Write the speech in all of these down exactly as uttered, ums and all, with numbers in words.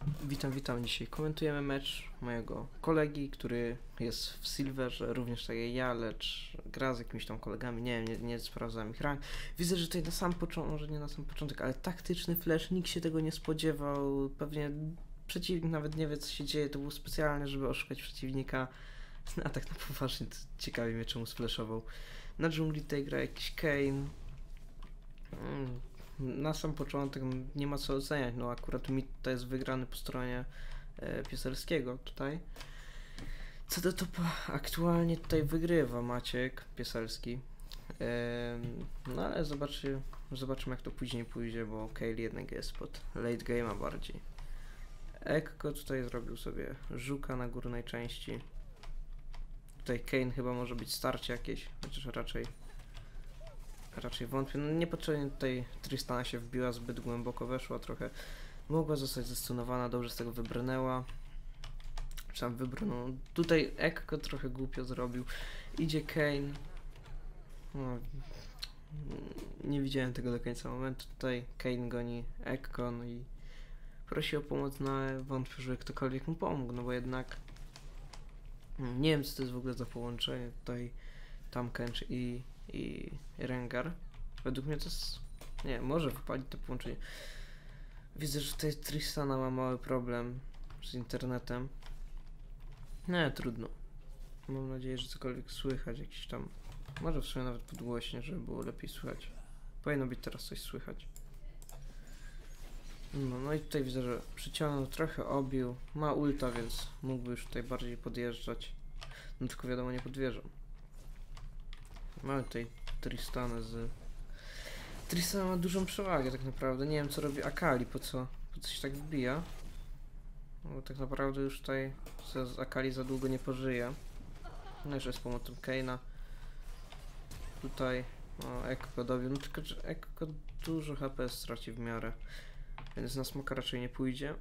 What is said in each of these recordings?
Witam, witam. Dzisiaj komentujemy mecz mojego kolegi, który jest w Silverze, również tak jak ja, lecz gra z jakimiś tam kolegami, nie wiem, nie, nie sprawdzam ich rank. Widzę, że tutaj na sam początek, może nie na sam początek, ale taktyczny flash, nikt się tego nie spodziewał, pewnie przeciwnik nawet nie wie, co się dzieje, to było specjalne, żeby oszukać przeciwnika, a tak na poważnie, to ciekawi mnie, czemu sflashował. Na dżungli tutaj gra jakiś Kayn. Mm. Na sam początek nie ma co oceniać, no akurat mi to jest wygrany po stronie e, Pieselskiego tutaj. Co do topa, aktualnie tutaj wygrywa Maciek Pieselski. E, no ale zobaczy, zobaczymy jak to później pójdzie, bo Kayle jednak jest pod late game'a bardziej. Ekko tutaj zrobił sobie żuka na górnej części. Tutaj Kayn chyba może być starcie jakieś, chociaż raczej Raczej wątpię, no niepotrzebnie tutaj Tristana się wbiła, zbyt głęboko weszła trochę. Mogła zostać zestunowana, dobrze z tego wybrnęła. Czy tam wybrnął. Tutaj Ekko trochę głupio zrobił. Idzie Kayn. No, nie widziałem tego do końca momentu. Tutaj Kayn goni Ekko, no i prosi o pomoc, no ale wątpię, że ktokolwiek mu pomógł, no bo jednak nie wiem, co to jest w ogóle za połączenie tutaj Tahm Kench i i Rengar. Według mnie to jest... Nie, może wypalić to połączenie. Widzę, że tutaj Tristana ma mały problem z internetem. Nie, trudno. Mam nadzieję, że cokolwiek słychać, jakiś tam... Może w sumie nawet podgłośnie, żeby było lepiej słychać. Powinno być teraz coś słychać. No, no i tutaj widzę, że przyciągnął, trochę obił. Ma ulta, więc mógłby już tutaj bardziej podjeżdżać. No tylko wiadomo, nie podwierzą. Mamy tutaj Tristana z... Tristana ma dużą przewagę tak naprawdę, nie wiem co robi Akali, po co, po co się tak wbija. Bo tak naprawdę już tutaj z Akali za długo nie pożyje. No jeszcze z pomocą Kayna. Tutaj no, Ekko dobił, no tylko że Ekko dużo H P straci w miarę. Więc na smoka raczej nie pójdzie.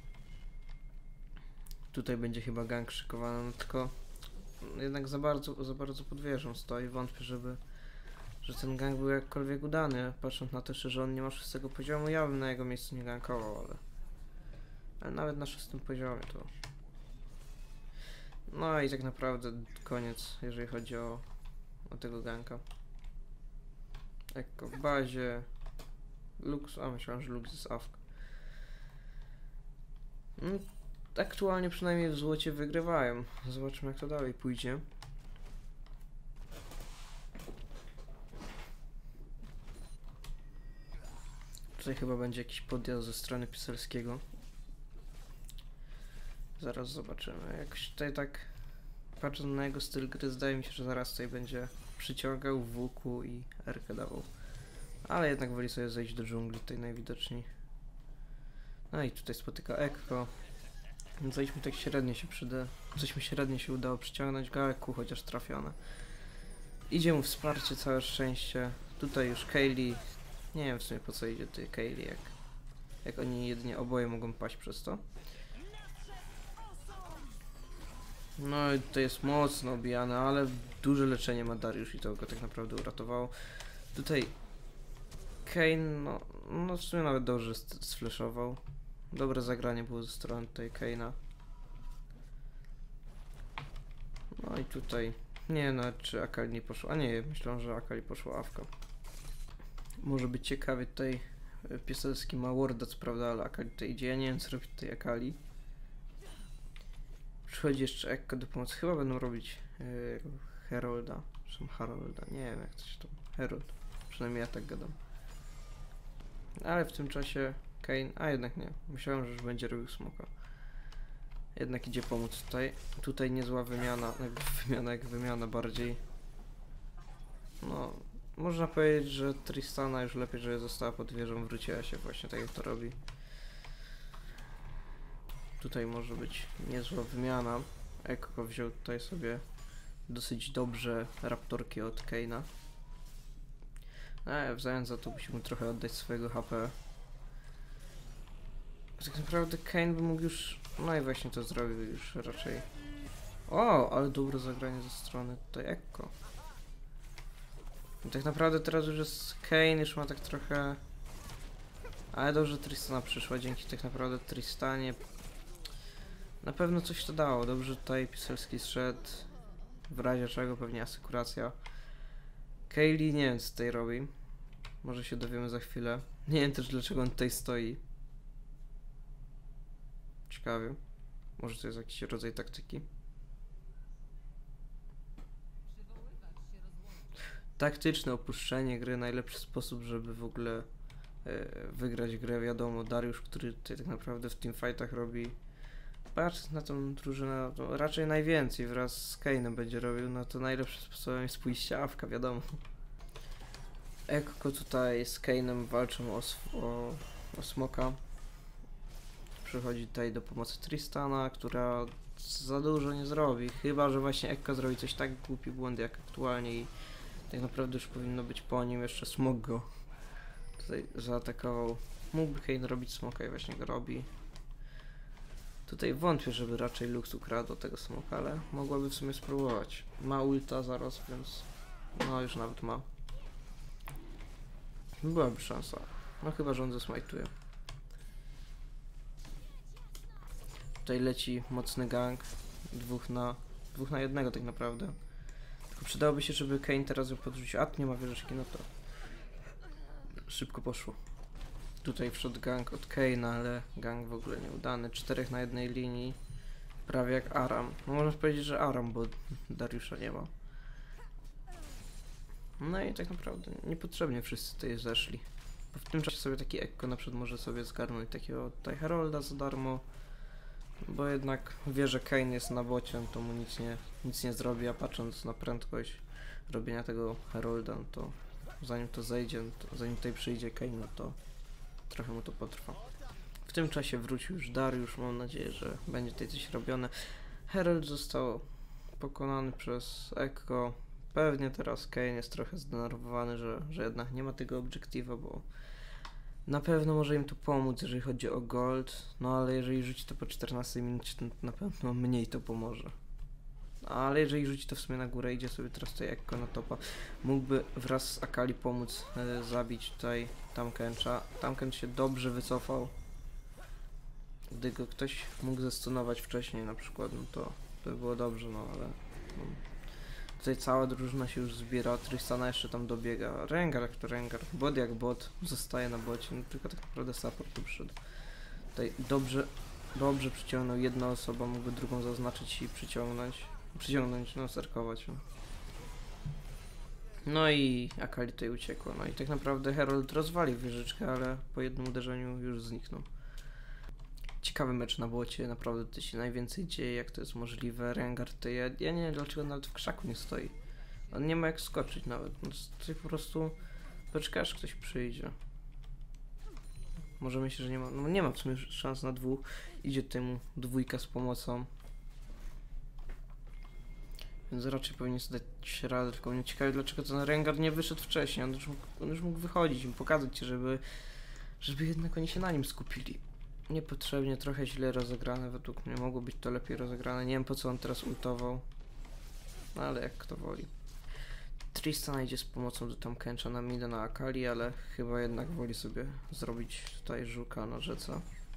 Tutaj będzie chyba gank szykowany, no tylko jednak za bardzo, za bardzo pod wieżą stoi, wątpię, żeby że ten gank był jakkolwiek udany, patrząc na to, że on nie ma szóstego poziomu, ja bym na jego miejscu nie gankował, ale, ale nawet na szóstym poziomie to... No i tak naprawdę koniec, jeżeli chodzi o, o tego ganka. Ekko w bazie, Lux, a myślałem, że Lux jest awk. No, aktualnie przynajmniej w złocie wygrywają, zobaczymy jak to dalej pójdzie. Tutaj chyba będzie jakiś podjazd ze strony Pieselskiego. Zaraz zobaczymy. Jakoś tutaj tak patrząc na jego styl gry, zdaje mi się, że zaraz tutaj będzie przyciągał włóku i R-kę dawał. Ale jednak woli sobie zejść do dżungli tutaj najwidoczniej. No i tutaj spotyka Ekko. Coś mi tak średnio się przyda. Coś mi średnio się udało przyciągnąć go, ale ku chociaż trafione. Idzie mu wsparcie, całe szczęście. Tutaj już Kayle. Nie wiem w sumie po co idzie tutaj Kayle, jak, jak oni jedynie oboje mogą paść przez to. No i to jest mocno obijane, ale duże leczenie ma Dariusz i to go tak naprawdę uratowało. Tutaj Kayn, no, no w sumie nawet dobrze sflashował. Dobre zagranie było ze strony tutaj Kayna. No i tutaj, nie wiem nawet czy Akali nie poszło, a nie, myślałem, że Akali poszło awka. Może być ciekawie, tutaj Pieselski ma warda, co prawda, ale Akali tutaj idzie, ja nie wiem co robi tutaj Akali. Przychodzi jeszcze Ekko do pomocy, chyba będą robić yy, Herolda, czy Harolda, nie wiem jak to się tam, Herold, przynajmniej ja tak gadam. Ale w tym czasie Kayn, a jednak nie, myślałem, że już będzie robił smoka. Jednak idzie pomóc tutaj, tutaj niezła wymiana, jakby wymiana jak wymiana bardziej. No, można powiedzieć, że Tristana już lepiej, że została pod wieżą, wróciła się właśnie tak jak to robi. Tutaj może być niezła wymiana. Ekko wziął tutaj sobie dosyć dobrze raptorki od Kayna. A w zamian za to musimy trochę oddać swojego H P. Tak naprawdę Kayn by mógł już... No i właśnie to zrobił już raczej. O, ale dobre zagranie ze strony tutaj Ekko. I tak naprawdę teraz już jest Kayn, już ma tak trochę... Ale dobrze Tristana przyszła, dzięki tak naprawdę Tristanie Na pewno coś to dało. Dobrze tutaj Piselski zszedł. W razie czego pewnie asykuracja. Kaylee nie wiem co tutaj robi. Może się dowiemy za chwilę. Nie wiem też dlaczego on tutaj stoi. Ciekawie. Może to jest jakiś rodzaj taktyki. Taktyczne opuszczenie gry, najlepszy sposób, żeby w ogóle e, wygrać grę. Wiadomo, Dariusz, który tutaj tak naprawdę w teamfightach robi, patrz na tą drużynę, to raczej najwięcej wraz z Kane'em będzie robił, no to najlepszym sposobem jest pójście awka, wiadomo. Ekko tutaj z Kane'em walczą o, o, o smoka. Przychodzi tutaj do pomocy Tristana, która za dużo nie zrobi, chyba że właśnie Ekko zrobi coś tak głupi błąd jak aktualnie i tak naprawdę już powinno być po nim, jeszcze smok go tutaj zaatakował. Mógłby Kane robić smoka i właśnie go robi. Tutaj wątpię, żeby raczej Lux ukradł tego smoka, ale mogłaby w sumie spróbować. Ma ulta zaraz, więc no już nawet ma. Byłaby szansa. No chyba, że on zasmajtuje. Tutaj leci mocny gang. Dwóch na, dwóch na jednego tak naprawdę. Tylko przydałoby się, żeby Kane teraz ją podrzucił. A, nie ma wieżyczki, no to szybko poszło. Tutaj wszedł gang od Kane'a, ale gang w ogóle nieudany. Czterech na jednej linii. Prawie jak Aram. No można powiedzieć, że Aram, bo Dariusza nie ma. No i tak naprawdę niepotrzebnie wszyscy tutaj zeszli. Bo w tym czasie sobie taki Ekko na przykład może sobie zgarnąć takiego tutaj Herolda za darmo. Bo jednak wie, że Kane jest na bocie, to mu nic nie, nic nie zrobi, a patrząc na prędkość robienia tego Herolda, no to zanim to zejdzie, to zanim tutaj przyjdzie Kane, no to trochę mu to potrwa. W tym czasie wrócił już Dariusz, mam nadzieję, że będzie tutaj coś robione. Herald został pokonany przez Ekko. Pewnie teraz Kane jest trochę zdenerwowany, że, że jednak nie ma tego obiektywa, bo na pewno może im to pomóc, jeżeli chodzi o gold, no ale jeżeli rzuci to po czternastej minucie, to na pewno mniej to pomoże. Ale jeżeli rzuci to w sumie na górę, idzie sobie teraz tutaj Ekko na topa, mógłby wraz z Akali pomóc e, zabić tutaj Tankensha. Tankens się dobrze wycofał. Gdy go ktoś mógł zestunować wcześniej na przykład, no to to by było dobrze, no ale no, tutaj cała drużyna się już zbiera, Tristana jeszcze tam dobiega, Rengar jak to Rengar, bot jak bot, zostaje na bocie, no tylko tak naprawdę support tu przyszedł. Tutaj dobrze, dobrze przyciągnął, jedna osoba mógłby drugą zaznaczyć i przyciągnąć, przyciągnąć, no serkować. No, no i Akali tutaj uciekła, no i tak naprawdę Herald rozwalił wieżyczkę, ale po jednym uderzeniu już zniknął. Ciekawy mecz na bocie, naprawdę tutaj się najwięcej dzieje, jak to jest możliwe. Rengar tutaj, ja, ja nie wiem dlaczego nawet w krzaku nie stoi. On nie ma jak skoczyć nawet, no tutaj po prostu poczeka aż ktoś przyjdzie. Może myślę, że nie ma, no nie ma w sumie szans na dwóch. Idzie tutaj mu dwójka z pomocą. Więc raczej powinien sobie dać radę, tylko mnie ciekawi dlaczego ten Rengar nie wyszedł wcześniej. On już mógł, on już mógł wychodzić i pokazać ci, żeby, żeby jednak oni się na nim skupili. Niepotrzebnie, trochę źle rozegrane, według mnie mogło być to lepiej rozegrane, nie wiem po co on teraz ultował, no ale jak kto woli. Tristan idzie z pomocą do Tankensha na mida na Akali, ale chyba jednak woli sobie zrobić tutaj żuka na rzece.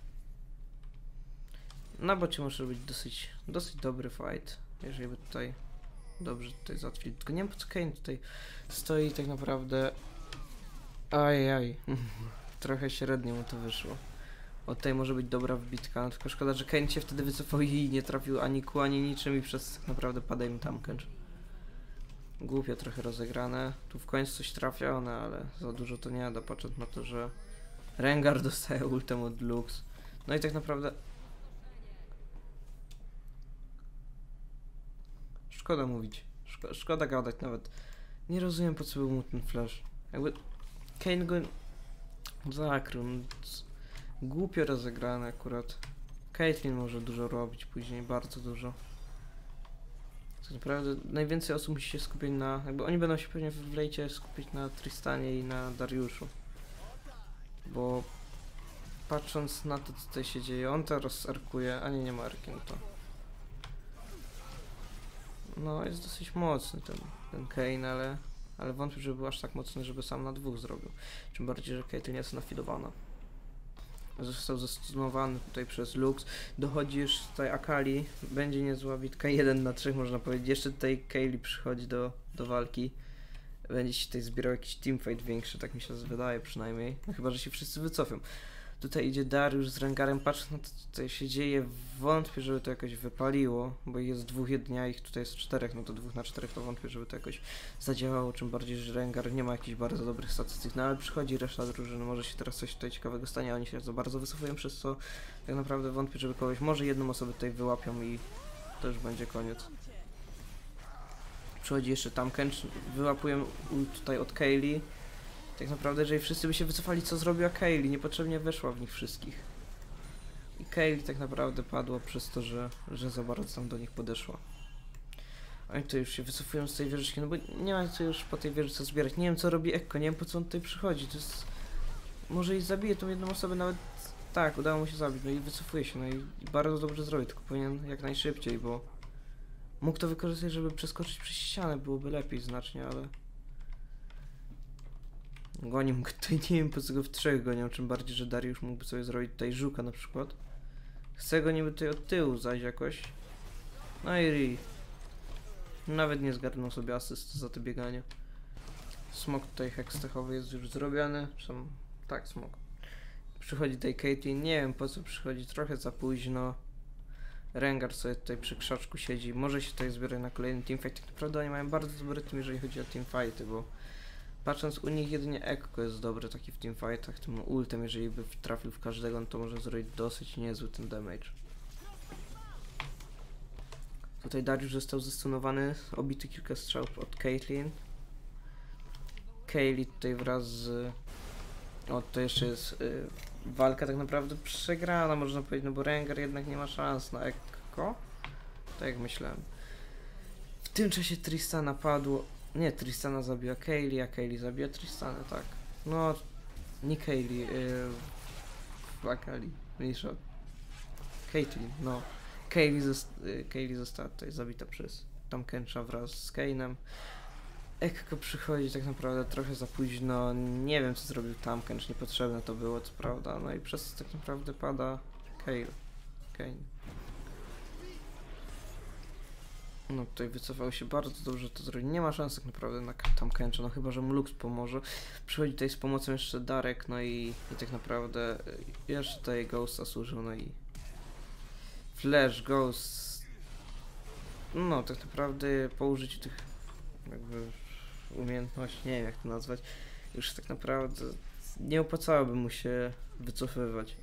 Na bocie może być dosyć, dosyć dobry fight, jeżeli by tutaj dobrze tutaj załatwili, tylko nie wiem po co Kane tutaj stoi tak naprawdę, ajaj, trochę średnio mu to wyszło. O, tutaj może być dobra wbitka, no tylko szkoda, że Kane się wtedy wycofał i nie trafił ani ku, ani niczym i przez tak naprawdę pada im Tankensha. Głupio trochę rozegrane, tu w końcu coś trafione, ale za dużo to nie da, patrząc na to, że Rengar dostaje ultem od Lux. No i tak naprawdę szkoda mówić, Szko szkoda gadać nawet. Nie rozumiem po co był mu ten flash. Jakby Kane go zakrył. No, głupio rozegrane akurat. Caitlyn może dużo robić później, bardzo dużo. Tak naprawdę najwięcej osób musi się skupić na... Jakby oni będą się pewnie w lejcie skupić na Tristanie i na Dariuszu. Bo patrząc na to co tutaj się dzieje, on teraz arkuje, a nie, nie ma arki, no to... No jest dosyć mocny ten, ten Kane, ale... Ale wątpię, żeby był aż tak mocny, żeby sam na dwóch zrobił. Tym bardziej, że Caitlyn jest nafidowana. został zastunowany tutaj przez Lux. Dochodzi już tutaj Akali, będzie niezła bitka, jeden na trzech można powiedzieć. Jeszcze tutaj Kaylee przychodzi do, do walki. Będzie się tutaj zbierał jakiś teamfight większy, tak mi się wydaje przynajmniej. No, chyba że się wszyscy wycofią. Tutaj idzie Dariusz z Rengarem, patrz na to, co tutaj się dzieje, wątpię, żeby to jakoś wypaliło, bo jest dwóch jedynie, a ich tutaj jest czterech, no to dwóch na czterech to wątpię, żeby to jakoś zadziałało, czym bardziej, że Rengar nie ma jakichś bardzo dobrych statystyk, no ale przychodzi reszta drużyny, może się teraz coś tutaj ciekawego stanie, a oni się za bardzo wycofują, przez co tak naprawdę wątpię, żeby kogoś, może jedną osobę tutaj wyłapią i to już będzie koniec. Przychodzi jeszcze tam Kench, wyłapują tutaj od Kaylee. Tak naprawdę, jeżeli wszyscy by się wycofali, co zrobiła Kaylee, niepotrzebnie weszła w nich wszystkich. I Kaylee tak naprawdę padła przez to, że, że za bardzo tam do nich podeszła. Oni tutaj już się wycofują z tej wieżyczki, no bo nie ma co już po tej wieżyczce zbierać. Nie wiem, co robi Ekko, nie wiem, po co on tutaj przychodzi. To jest... Może i zabije tą jedną osobę, nawet... Tak, udało mu się zabić, no i wycofuje się, no i, i bardzo dobrze zrobi, tylko powinien jak najszybciej, bo... Mógł to wykorzystać, żeby przeskoczyć przez ścianę, byłoby lepiej znacznie, ale... Gonią go tutaj, nie wiem po co go w trzech gonią, czym bardziej, że Dariusz mógłby sobie zrobić tutaj żuka na przykład. Chcę go niby tutaj od tyłu zajść jakoś. No i Ri. Nawet nie zgarnął sobie asyst za te bieganie. Smok tutaj hextechowy jest już zrobiony. Sam... Tak, smok. Przychodzi tutaj Caitlyn, nie wiem po co przychodzi, trochę za późno. Rengar sobie tutaj przy krzaczku siedzi, może się tutaj zbiera na kolejny teamfight. Tak naprawdę oni mają bardzo dobry team, jeżeli chodzi o teamfighty, bo patrząc u nich jedynie Ekko jest dobry taki w teamfightach, tym ultem, jeżeli by trafił w każdego, no to może zrobić dosyć niezły ten damage. Tutaj Dariusz został zastunowany, obity kilka strzał od Caitlyn. Kaylee tutaj wraz z... O, to jeszcze jest y, walka tak naprawdę przegrana, można powiedzieć, no bo Rengar jednak nie ma szans na Ekko. Tak jak myślałem. W tym czasie Tristana padło... Nie, Tristana zabiła Kaylee, a Kaylee zabiła Tristana, tak. No, nie Kaylee, yy, Akali, mniejsza. Caitlyn, no. Kaylee, zosta yy, Kaylee została tutaj zabita przez Tam Kencha wraz z Kane'em. Ekko przychodzi tak naprawdę trochę za późno, nie wiem co zrobił Tam Kench, niepotrzebne to było, co prawda, no i przez to tak naprawdę pada Kale. Kane. No tutaj wycofał się bardzo dobrze, to zrobił. Nie ma szans tak naprawdę na Tam Kencha, no chyba, że mu Lux pomoże. Przychodzi tutaj z pomocą jeszcze Darek, no i, i tak naprawdę jeszcze tutaj Ghosta służył, no i Flash, Ghost. No tak naprawdę po użyciu tych jakby umiejętności, nie wiem jak to nazwać, już tak naprawdę nie opłacałoby mu się wycofywać.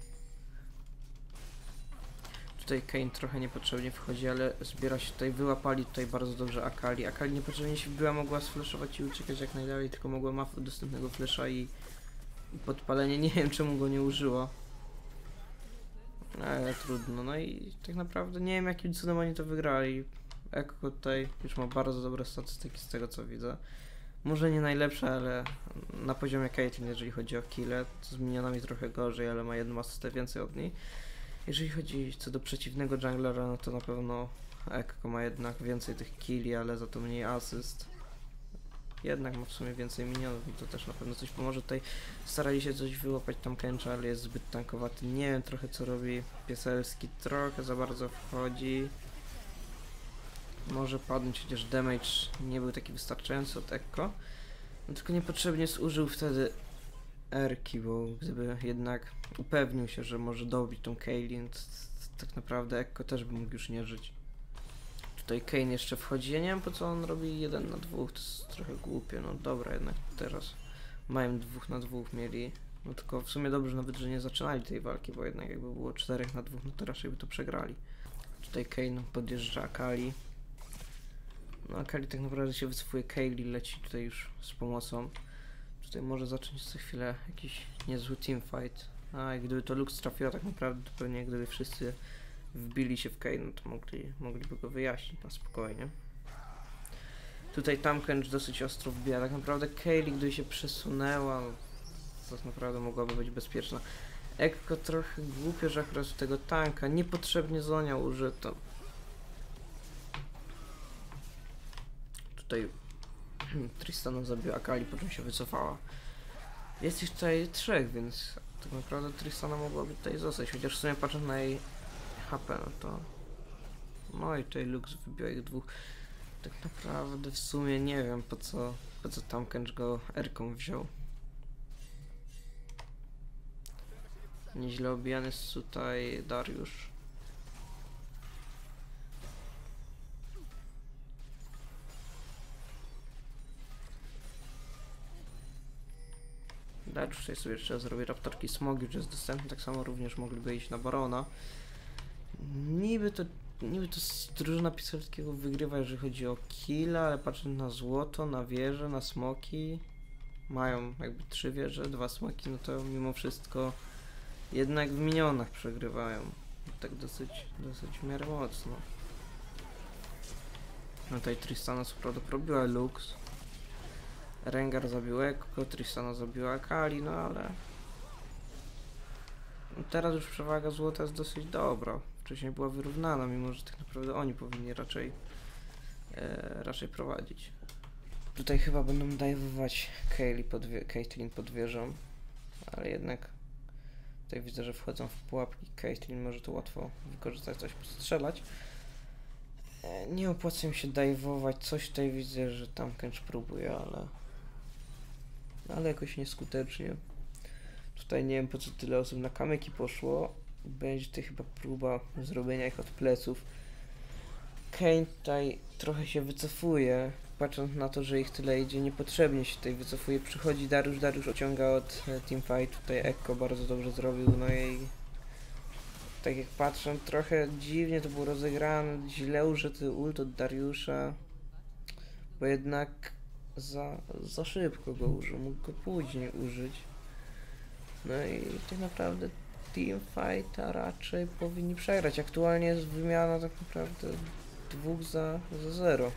Tutaj Kayn trochę niepotrzebnie wchodzi, ale zbiera się tutaj, wyłapali tutaj bardzo dobrze Akali. Akali niepotrzebnie się wbiła, mogła sflashować i uciekać jak najdalej, tylko mogła ma dostępnego flasha i, i podpalenie, nie wiem czemu go nie użyła. Ale trudno, no i tak naprawdę nie wiem jakim cudem oni to wygrali. Ekko tutaj już ma bardzo dobre statystyki z tego co widzę. Może nie najlepsze, ale na poziomie Caitlyn, jeżeli chodzi o kille, z minionami trochę gorzej, ale ma jedną asystę więcej od niej. Jeżeli chodzi co do przeciwnego junglera, no to na pewno Ekko ma jednak więcej tych killi, ale za to mniej asyst. Jednak ma w sumie więcej minionów i to też na pewno coś pomoże. Tutaj starali się coś wyłapać Tam Kencha, ale jest zbyt tankowaty. Nie wiem trochę co robi Pieselski, trochę za bardzo wchodzi. Może padnąć, chociaż damage nie był taki wystarczający od Ekko. No tylko niepotrzebnie zużył wtedy Erki, bo gdyby jednak upewnił się, że może dobić tą Kaylin, to, to tak naprawdę Ekko też by mógł już nie żyć. Tutaj Kayn jeszcze wchodzi, ja nie wiem po co on robi jeden na dwóch, to jest trochę głupie, no dobra, jednak teraz mają dwóch na dwóch mieli, no tylko w sumie dobrze nawet, że nie zaczynali tej walki, bo jednak jakby było czterech na dwóch, no to raczej by to przegrali. Tutaj Kayn podjeżdża Akali. No Akali tak naprawdę się wycofuje, Kaylee leci tutaj już z pomocą. Tutaj może zacząć za chwilę jakiś niezły teamfight. A i gdyby to Lux trafiła tak naprawdę, to pewnie gdyby wszyscy wbili się w Kayn, no to mogli, mogliby go wyjaśnić na spokojnie. Tutaj Tam Kench dosyć ostro wbija, tak naprawdę Kaylee gdyby się przesunęła, no, to tak naprawdę mogłaby być bezpieczna. Ekko trochę głupio, że akurat tego tanka niepotrzebnie Zonia użyto. Tutaj Tristana zabiła Akali, po czym się wycofała. Jest ich tutaj trzech, więc Tak naprawdę Tristana mogłaby tutaj zostać, chociaż w sumie patrząc na jej H P, no to... No i tutaj Lux wybiła ich dwóch. Tak naprawdę w sumie nie wiem po co, po co tam Kench go R-ką wziął. Nieźle obijany jest tutaj Dariusz. Dariusz tutaj sobie jeszcze zrobi raptorki Smog, już jest dostępny, tak samo również mogliby iść na Barona. Niby to, niby to drużyna Pixelskiego wygrywa, jeżeli chodzi o kill, ale patrząc na złoto, na wieże, na smoki, mają jakby trzy wieże, dwa smoki, no to mimo wszystko jednak w minionach przegrywają. Tak dosyć, dosyć w miarę mocno. No tutaj Tristana co prawda robiła Lux. Rengar zabił Ekko, Tristana zabiła Akali, no ale... Teraz już przewaga złota jest dosyć dobra. Wcześniej była wyrównana, mimo że tak naprawdę oni powinni raczej e, raczej prowadzić. Tutaj chyba będą dajwować Caitlyn pod wieżą, ale jednak tutaj widzę, że wchodzą w pułapki. Caitlyn może to łatwo wykorzystać, coś postrzelać. E, nie opłaca mi się dajwować, coś tutaj widzę, że tam Kench próbuje, ale ale jakoś nieskutecznie. Tutaj nie wiem po co tyle osób na kamyki poszło. Będzie to chyba próba zrobienia ich od pleców. Kayn tutaj trochę się wycofuje, patrząc na to, że ich tyle idzie, niepotrzebnie się tutaj wycofuje. Przychodzi Dariusz, Dariusz ociąga od e, teamfight. Tutaj Ekko bardzo dobrze zrobił, no i tak jak patrzę, trochę dziwnie to było rozegrane, źle użyty ult od Dariusza, bo jednak za, za szybko go użył, mógł go później użyć. No i tak naprawdę teamfighta raczej powinni przegrać. Aktualnie jest wymiana tak naprawdę dwóch za, za zero.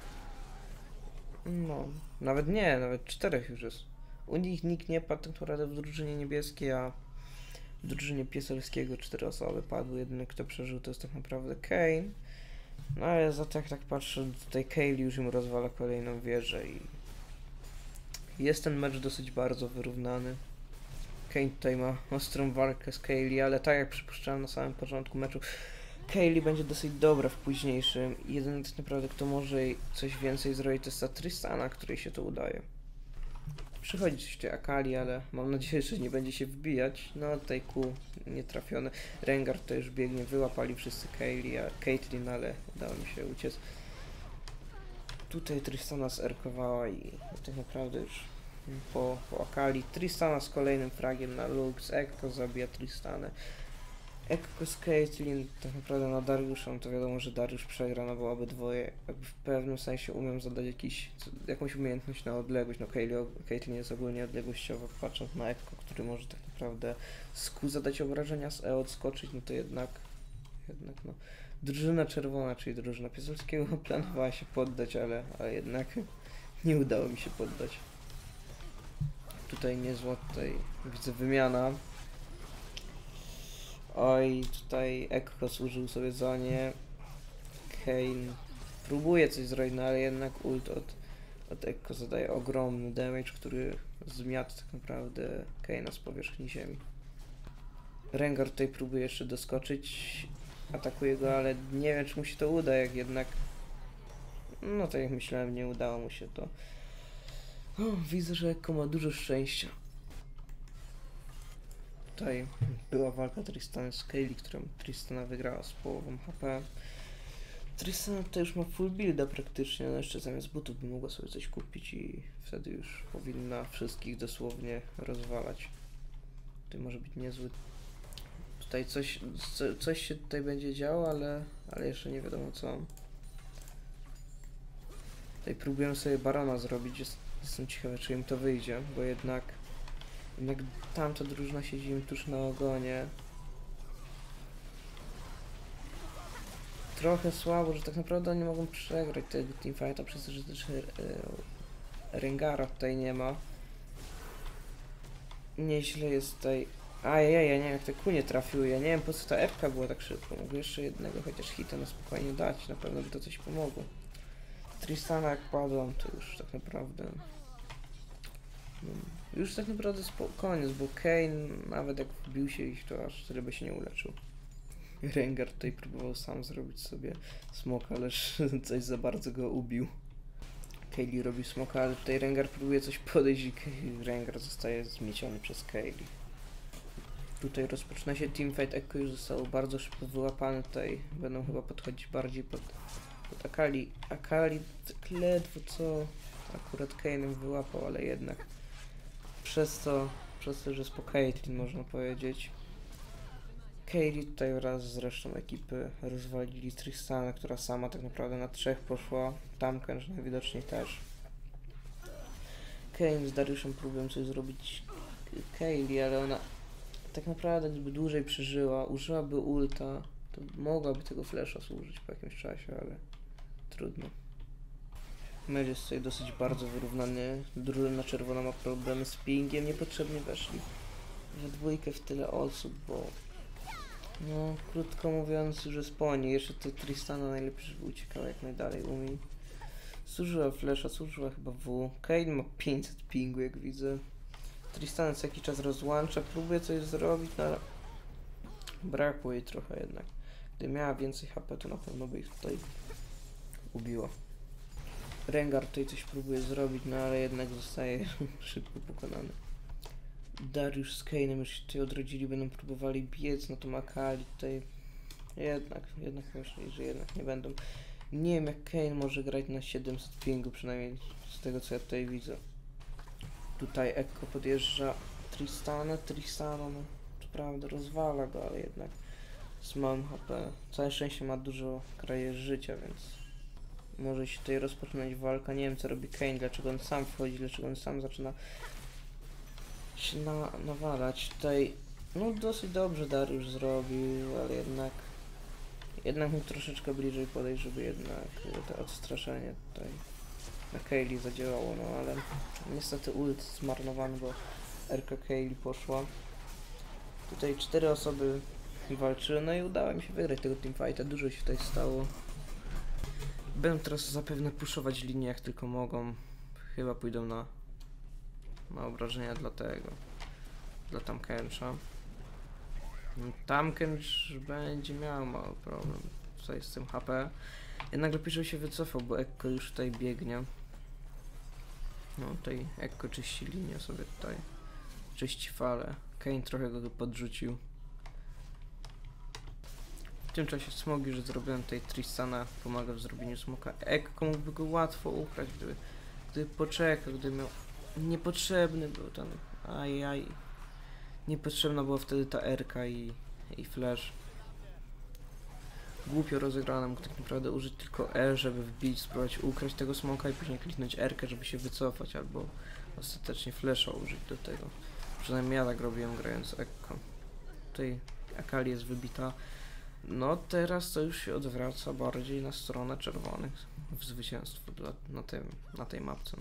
No, nawet nie, nawet czterech już jest. U nich nikt nie padł tak naprawdę w drużynie niebieskiej, a w drużynie Pieselskiego cztery osoby padły. Jedyny kto przeżył to jest tak naprawdę Kayn. No ale za to jak tak patrzę, tutaj Kayle już im rozwala kolejną wieżę i jest ten mecz dosyć bardzo wyrównany. Kayn tutaj ma ostrą walkę z Kayle, ale tak jak przypuszczałem na samym początku meczu, Kayle będzie dosyć dobra w późniejszym. Jedyny tak naprawdę kto może coś więcej zrobić to jest ta Tristana, której się to udaje. Przychodzi coś tutaj Akali, ale mam nadzieję, że nie będzie się wbijać. No tutaj Q nietrafione. Rengar to już biegnie, wyłapali wszyscy Kayle, a Caitlyn, ale udało mi się uciec. Tutaj Tristana zerkowała i tak naprawdę już po, po Akali. Tristana z kolejnym fragiem na Lux, Ekko zabija Tristanę. Ekko z Caitlyn tak naprawdę na Dariusza, no to wiadomo, że Dariusz przegra, no bo obydwoje jakby w pewnym sensie umiem zadać jakiś, jakąś umiejętność na odległość. No Caitlyn jest ogólnie odległościowa, patrząc na Ekko, który może tak naprawdę z Q zadać obrażenia, z E odskoczyć, no to jednak, jednak no, drużyna czerwona, czyli drużyna Pieselskiego planowała się poddać, ale, ale jednak nie udało mi się poddać. Tutaj niezła, tutaj widzę wymiana. Oj, tutaj Ekko służył sobie za nie. Kayn próbuje coś zrobić, no ale jednak ult od, od Ekko zadaje ogromny damage, który zmiata tak naprawdę Kayna z powierzchni ziemi. Rengar tutaj próbuje jeszcze doskoczyć, atakuje go, ale nie wiem czy mu się to uda, jak jednak no tak jak myślałem, nie udało mu się to. O, widzę, że Ekko ma dużo szczęścia. Tutaj była walka Tristany z Kayle, którą Tristana wygrała z połową H P. Tristana tutaj już ma full builda praktycznie, no jeszcze zamiast butów by mogła sobie coś kupić i wtedy już powinna wszystkich dosłownie rozwalać. Tutaj może być niezły. Tutaj coś, co, coś się tutaj będzie działo, ale, ale jeszcze nie wiadomo co. Tutaj próbuję sobie Barona zrobić, jest, jestem ciekawy czy im to wyjdzie, bo jednak Jednak tamta drużyna siedzi im tuż na ogonie. Trochę słabo, że tak naprawdę oni mogą przegrać tego teamfighta, przez to, że też e, Rengara tutaj nie ma. Nieźle jest tutaj. Ajajaj, ja nie wiem jak te Q nie trafiły, ja nie wiem po co ta epka była tak szybko. Mogę jeszcze jednego chociaż hita na spokojnie dać, na pewno by to coś pomogło. Tristana jak padłam to już tak naprawdę No, już tak naprawdę koniec, bo Kayn nawet jak wbił się ich, to aż tyle by się nie uleczył. Rengar tutaj próbował sam zrobić sobie smoka, lecz coś za bardzo go ubił. Kaylee robi smoka, ale tutaj Rengar próbuje coś podejść i Rengar zostaje zmieciony przez Kaylee. Tutaj rozpoczyna się teamfight, Ekko już został bardzo szybko wyłapany, tutaj będą chyba podchodzić bardziej pod, pod Akali. Akali tak ledwo co akurat Kaynem wyłapał, ale jednak przez to, przez to, że jest po Caitlyn można powiedzieć. Kaylee tutaj wraz z resztą ekipy rozwalili Tristana, która sama tak naprawdę na trzech poszła. Tamkę najwidoczniej też. Kayn z Dariuszem próbują coś zrobić Kaylee, ale ona tak naprawdę gdyby dłużej przeżyła, użyłaby ulta, to mogłaby tego flasha służyć po jakimś czasie, ale trudno. Mecz jest tutaj dosyć bardzo wyrównany. Drużyna czerwona ma problemy z pingiem, niepotrzebnie weszli we dwójkę w tyle osób, bo no, krótko mówiąc, już jest po niej. Jeszcze ty Tristana najlepiej, żeby uciekała jak najdalej umie. Służyła flasha, służyła chyba W. Kayn ma pięćset pingu, jak widzę. Tristan co jakiś czas rozłącza, próbuje coś zrobić, no ale brakło jej trochę jednak. Gdy miała więcej H P, to na pewno by ich tutaj ubiło. Rengar tutaj coś próbuje zrobić, no ale jednak zostaje szybko pokonany. Dariusz z Kaynem już się tutaj odrodzili, będą próbowali biec, no to Akali tutaj jednak, jednak myślę, że jednak nie będą. Nie wiem jak Kayn może grać na siedemset pingu, przynajmniej z tego co ja tutaj widzę. Tutaj Ekko podjeżdża Tristana, Tristana no co prawda rozwala go, ale jednak z małym H P. Całe szczęście ma dużo kraje życia, więc może się tutaj rozpoczynać walka. Nie wiem co robi Kayn, dlaczego on sam wchodzi, dlaczego on sam zaczyna się na, nawalać. Tutaj no dosyć dobrze Dariusz zrobił, ale jednak jednak mógł troszeczkę bliżej podejść, żeby jednak to odstraszenie tutaj na Kaylee zadziałało, no ale niestety ult zmarnowany, bo R K Kaylee poszła. Tutaj cztery osoby walczyły, no i udało mi się wygrać tego teamfighta, dużo się tutaj stało. Będą teraz zapewne puszować linię jak tylko mogą. Chyba pójdą na, na obrażenia dla tego, dla Tamkencha. Tamkench będzie miał mały problem tutaj z tym H P. Jednak lepiej, żeby się wycofał, bo Ekko już tutaj biegnie. No tutaj Ekko czyści linię sobie tutaj. Czyści falę. Kayn trochę go podrzucił. W tym czasie smogi, że zrobiłem tutaj Tristana, pomaga w zrobieniu smoka. Ekko mógłby go łatwo ukraść, gdyby, gdyby poczekał, gdyby miał... Niepotrzebny był ten... Ajaj. Niepotrzebna była wtedy ta R-ka i, i flash. Głupio rozegrane, mógł tak naprawdę użyć tylko E, żeby wbić, spróbować ukraść tego smoka i później kliknąć R-kę, żeby się wycofać, albo ostatecznie flasha użyć do tego. Przynajmniej ja tak robiłem grając Ekko. Tutaj Akali jest wybita. No teraz to już się odwraca bardziej na stronę czerwonych w zwycięstwo dla, na, tym, na tej mapce.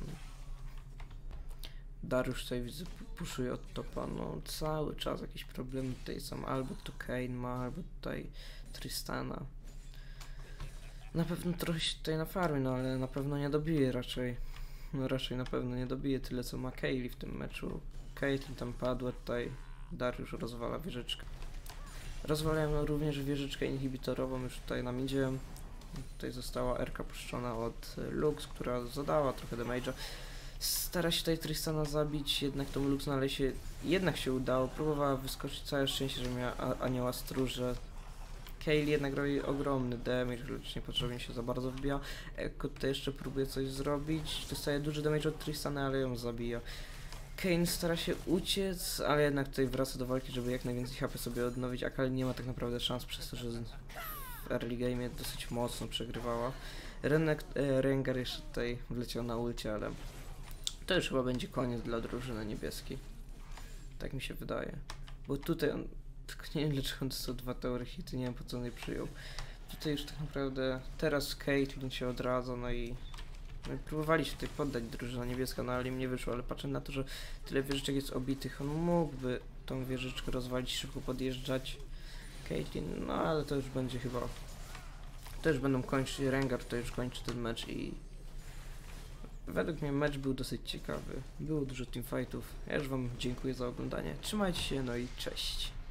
Dariusz tutaj widzę puszuje od topa, no cały czas jakieś problemy tutaj są, albo tu Kayn ma, albo tutaj Tristana. Na pewno trochę się tutaj na farmie, no ale na pewno nie dobije raczej. No raczej na pewno nie dobije tyle co ma Kaylee w tym meczu. Caitlyn tam padła, tutaj Dariusz rozwala wieżyczkę. Rozwalają również wieżyczkę inhibitorową, już tutaj nam idzie. Tutaj została R-ka puszczona od Lux, która zadała trochę damage'a. Stara się tutaj Tristana zabić, jednak tą Lux na lesie jednak się udało. Próbowała wyskoczyć, całe szczęście, że miała anioła stróże. Kaylee jednak robi ogromny damage, lecz niepotrzebnie się za bardzo wbija. Ekko tutaj jeszcze próbuje coś zrobić. Dostaje duży damage od Tristana, ale ją zabija. Kayn stara się uciec, ale jednak tutaj wraca do walki, żeby jak najwięcej H P sobie odnowić. Akali nie ma tak naprawdę szans przez to, że w early game dosyć mocno przegrywała. Renek, e, Rengar jeszcze tutaj wleciał na ulcie, ale to już chyba będzie koniec dla drużyny niebieskiej. Tak mi się wydaje. Bo tutaj on, tylko nie wiem dlaczego on dostał dwa teory hity, nie wiem po co on je przyjął. Tutaj już tak naprawdę teraz Caitlyn się odradza, no i no i próbowali się tutaj poddać drużyna niebieska, no ale im nie wyszło, ale patrzę na to, że tyle wieżyczek jest obitych, on mógłby tą wieżyczkę rozwalić, szybko podjeżdżać Caitlyn, no ale to już będzie chyba, to już będą kończyć, Rengar to już kończy ten mecz i według mnie mecz był dosyć ciekawy. Było dużo teamfightów. Ja już wam dziękuję za oglądanie. Trzymajcie się, no i cześć.